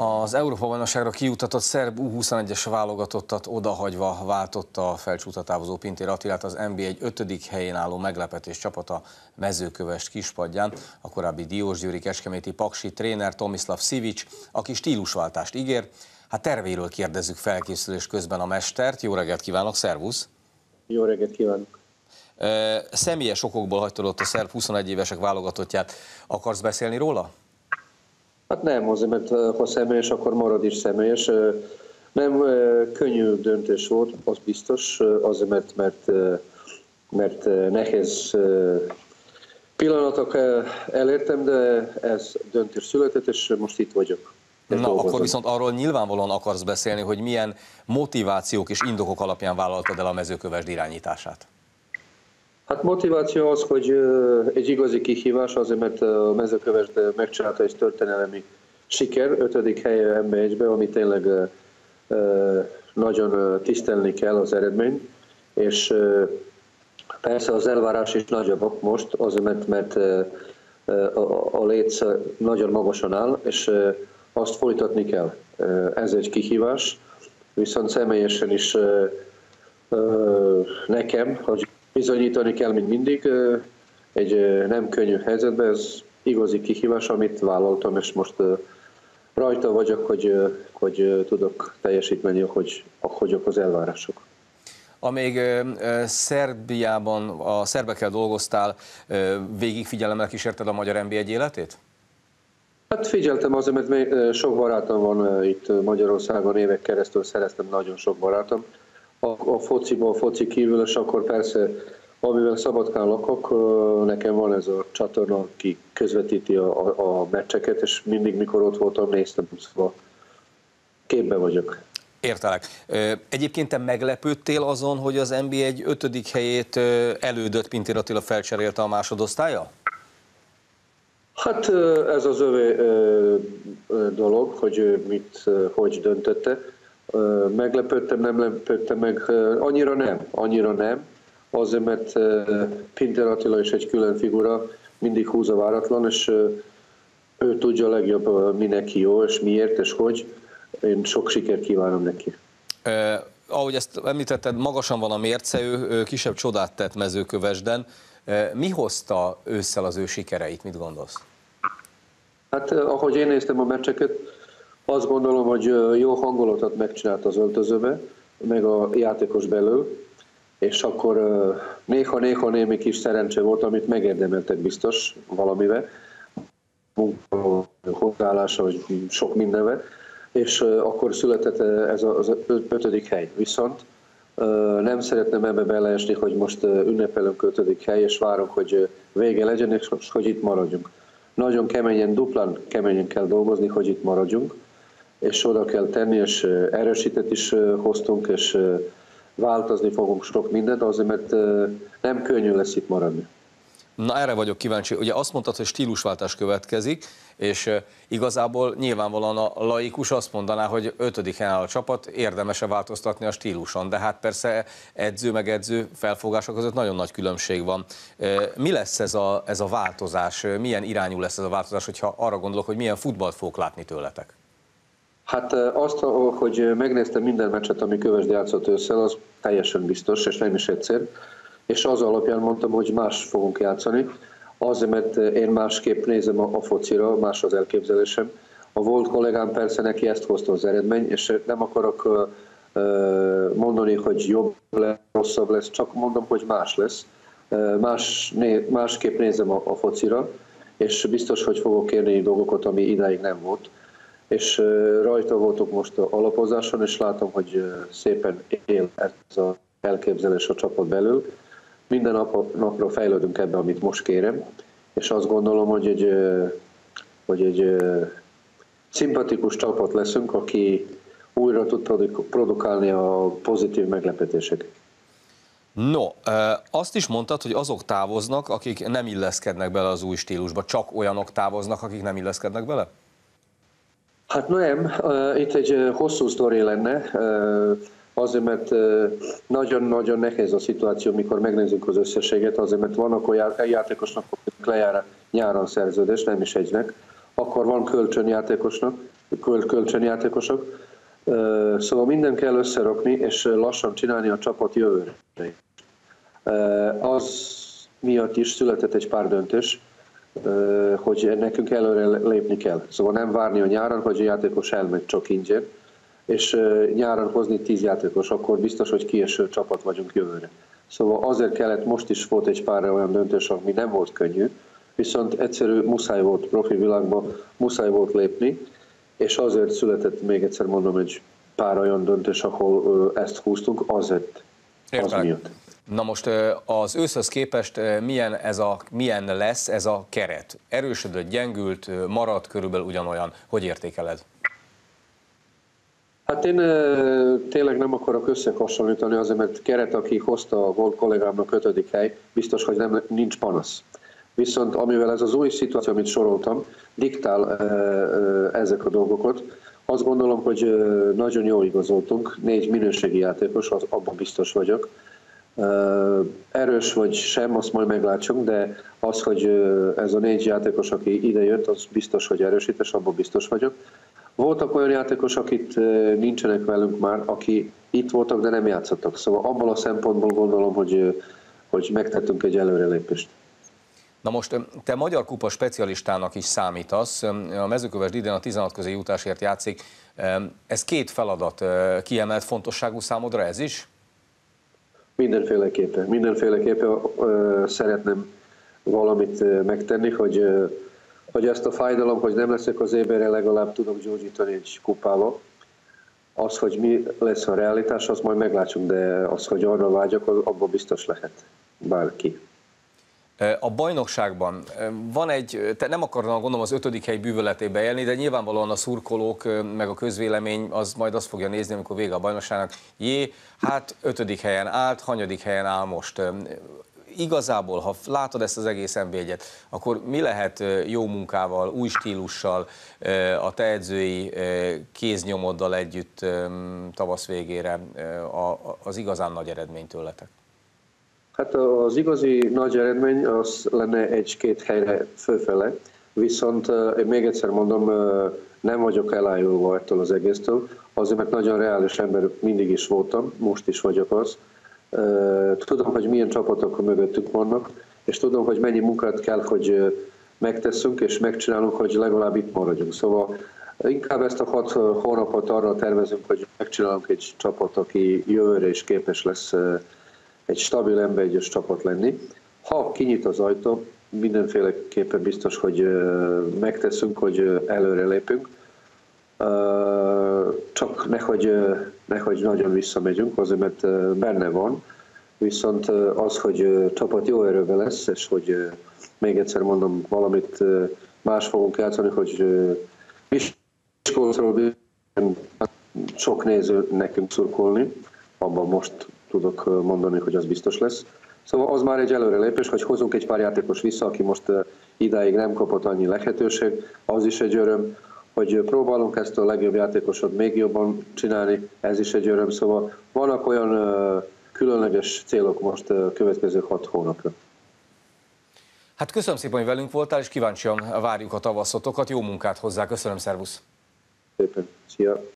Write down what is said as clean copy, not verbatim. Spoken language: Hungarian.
Az Európa-bajnokságra kijutatott szerb U21-es válogatottat odahagyva váltotta a felcsútra távozó Pintér Attilát az NB egy 5. helyén álló meglepetés csapata Mezőkövesd kispadján. A korábbi Diósgyőri kecskeméti paksi tréner Tomislav Sivic, aki stílusváltást ígér. Hát tervéről kérdezzük felkészülés közben a mestert. Jó reggelt kívánok, szervusz! Jó reggelt kívánok! Személyes okokból hagytad ott a szerb 21 évesek válogatottját. Akarsz beszélni róla? Hát nem, azért, mert ha személyes, akkor marad is személyes. Nem könnyű döntés volt, az biztos, azért, mert nehéz pillanatok elértem, de ez döntés született, és most itt vagyok. Na, akkor viszont arról nyilvánvalóan akarsz beszélni, hogy milyen motivációk és indokok alapján vállaltad el a Mezőkövesd irányítását. Hát motiváció az, hogy egy igazi kihívás, azért, mert a Mezőkövesd megcsinálta egy történelmi siker, 5. helye NB1-be, ami tényleg nagyon tisztelni kell az eredmény, és persze az elvárás is nagyobb most, azért, mert a léc nagyon magasan áll, és azt folytatni kell. Ez egy kihívás, viszont személyesen is nekem, hogy bizonyítani kell, mint mindig, egy nem könnyű helyzetben, ez igazi kihívás, amit vállaltam, és most rajta vagyok, hogy tudok teljesíteni, hogy hagyok az elvárások. Amíg Szerbiában a szerbekkel dolgoztál, végig figyelemmel kísérted a magyar NB1 életét? Hát figyeltem azért, mert sok barátom van itt Magyarországon, évek keresztül szereztem nagyon sok barátom. A foci kívül, és akkor persze, amivel Szabadkán lakok, nekem van ez a csatorna, aki közvetíti a meccseket, és mindig, mikor ott voltam, néztem, szóval képben vagyok. Értelek. Egyébként te meglepődtél azon, hogy az NB1 5. helyét elődött Pintér Attila felcserélte a másodosztállyal? Hát ez az övé dolog, hogy hogy döntötte. Meglepődtem, nem lepődtem meg, annyira nem, azért, mert Pintér Attila is egy külön figura, mindig húz a váratlan, és ő tudja legjobb, mi neki jó, és miért, és hogy. Én sok sikert kívánom neki. Ahogy ezt említetted, magasan van a mérce, ő kisebb csodát tett Mezőkövesden. Mi hozta ősszel az ő sikereit, mit gondolsz? Hát ahogy én néztem a meccseket, azt gondolom, hogy jó hangulatot megcsinált az öltözőbe, meg a játékos belül, és akkor néha némi kis szerencse volt, amit megérdemeltek biztos valamivel, hozzáállása, vagy sok mindenvel, és akkor született ez az 5. hely. Viszont nem szeretném ebbe beleesni, hogy most ünnepelünk 5. hely, és várunk, hogy vége legyen, és hogy itt maradjunk. Nagyon keményen, duplán keményen kell dolgozni, hogy itt maradjunk, és oda kell tenni, és erősített is hoztunk, és változni fogunk sok mindent, azért, mert nem könnyű lesz itt maradni. Na, erre vagyok kíváncsi. Ugye azt mondtad, hogy stílusváltás következik, és igazából nyilvánvalóan a laikus azt mondaná, hogy 5. helyen áll a csapat, érdemes-e változtatni a stíluson, de hát persze edző meg edző felfogása között nagyon nagy különbség van. Mi lesz ez a változás, milyen irányú lesz ez a változás, hogyha arra gondolok, hogy milyen futballt fogok látni tőletek? Hát azt, hogy megnéztem minden meccset, ami Kövesd játszott ősszel, az teljesen biztos, és nem is egyszer. És az alapján mondtam, hogy más fogunk játszani, azért, mert én másképp nézem a focira, más az elképzelésem. A volt kollégám persze neki ezt hozta az eredmény, és nem akarok mondani, hogy jobb lesz, rosszabb lesz, csak mondom, hogy más lesz. Másképp nézem a focira, és biztos, hogy fogok érni dolgokat, ami idáig nem volt. És rajta voltok most a alapozáson, és látom, hogy szépen él ez az elképzelés a csapat belül. Minden napra fejlődünk ebbe, amit most kérem, és azt gondolom, hogy egy szimpatikus csapat leszünk, aki újra tud produkálni a pozitív meglepetéseket. No, azt is mondtad, hogy azok távoznak, akik nem illeszkednek bele az új stílusba. Csak olyanok távoznak, akik nem illeszkednek bele? Hát nem, itt egy hosszú sztori lenne. Azért, mert nagyon-nagyon nehéz a szituáció, mikor megnézzük az összességet, azért, mert vannak olyan játékosnak, akik lejár nyáron szerződés, nem is egynek, akkor van kölcsönjátékosnak, kölcsönjátékosok. Szóval minden kell összerakni, és lassan csinálni a csapat jövőre. Az miatt is született egy pár döntés, hogy nekünk előre lépni kell. Szóval nem várni a nyáron, hogy a játékos elmegy csak ingyen, és nyáron hozni 10 játékos, akkor biztos, hogy kieső csapat vagyunk jövőre. Szóval azért kellett, most is volt egy pár olyan döntés, ami nem volt könnyű, viszont egyszerű muszáj volt profi világban, muszáj volt lépni, és azért született, még egyszer mondom, egy pár olyan döntés, ahol ezt húztunk, azért, az miatt. Na most az őszhöz képest milyen lesz ez a keret? Erősödött, gyengült, maradt körülbelül ugyanolyan? Hogy értékeled? Hát én tényleg nem akarok összehasonlítani azért, mert keret, aki hozta a volt kollégámnak 5. hely, biztos, hogy nincs panasz. Viszont amivel ez az új szituáció, amit soroltam, diktál ezek a dolgokat, azt gondolom, hogy nagyon jól igazoltunk, 4 minőségi játékos, abban biztos vagyok. Erős vagy sem, azt majd meglátjuk, de az, hogy ez a 4 játékos, aki ide jött, az biztos, hogy erősít, és abban biztos vagyok. Voltak olyan játékosok, akik nincsenek velünk már, aki itt voltak, de nem játszottak. Szóval abból a szempontból gondolom, hogy megtettünk egy előrelépést. Na most te Magyar Kupa specialistának is számítasz, a Mezőkövesd idén a 16 közé jutásért játszik. Ez 2 feladat, kiemelt fontosságú számodra ez is? Mindenféleképpen szeretném valamit megtenni, hogy ezt a fájdalom, hogy nem leszek az ébére, legalább tudok gyógyítani egy kupába. Az, hogy mi lesz a realitás, azt majd meglátjuk, de az, hogy arra vágyok, abban biztos lehet bárki. A bajnokságban van te nem akarnál gondolom az 5. hely bűvöletébe élni, de nyilvánvalóan a szurkolók meg a közvélemény az majd azt fogja nézni, amikor vége a bajnokságnak, hát 5. helyen állt, hanyadik helyen áll most. Igazából, ha látod ezt az egész NB1-et, akkor mi lehet jó munkával, új stílussal, a te edzői kéznyomoddal együtt tavasz végére az igazán nagy eredmény tőletek? Hát az igazi nagy eredmény az lenne 1-2 helyre fölfele, viszont én még egyszer mondom, nem vagyok elájulva ettől az egésztől, azért mert nagyon reális ember mindig is voltam, most is vagyok az. Tudom, hogy milyen csapatok mögöttük vannak, és tudom, hogy mennyi munkát kell, hogy megteszünk és megcsinálunk, hogy legalább itt maradjunk. Szóval inkább ezt a 6 hónapot arra tervezünk, hogy megcsinálunk egy csapat, aki jövőre is képes lesz egy stabil NB1-es csapat lenni. Ha kinyit az ajtó, mindenféleképpen biztos, hogy megteszünk, hogy előre lépünk. Csak nehogy nagyon visszamegyünk, azért mert benne van. Viszont az, hogy csapat jó erővel lesz, és hogy még egyszer mondom, valamit más fogunk játszani, hogy Miskolcról sok néző nekünk szurkolni, abban most tudok mondani, hogy az biztos lesz. Szóval az már egy előrelépés, hogy hozunk egy pár játékos vissza, aki most idáig nem kapott annyi lehetőség, az is egy öröm, hogy próbálunk ezt a legjobb játékosot még jobban csinálni, ez is egy öröm. Szóval vannak olyan különleges célok most a következő 6 hónapra. Hát köszönöm szépen, hogy velünk voltál, és kíváncsian várjuk a tavaszotokat. Jó munkát hozzá, köszönöm, szervusz! Szépen, szia!